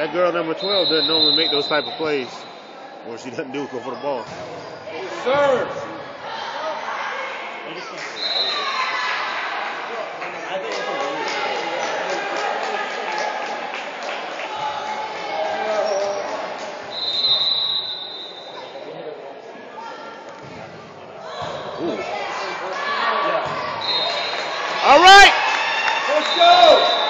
That girl number 12 doesn't normally make those type of plays. What she doesn't do is go for the ball. Serve. All right. Let's go.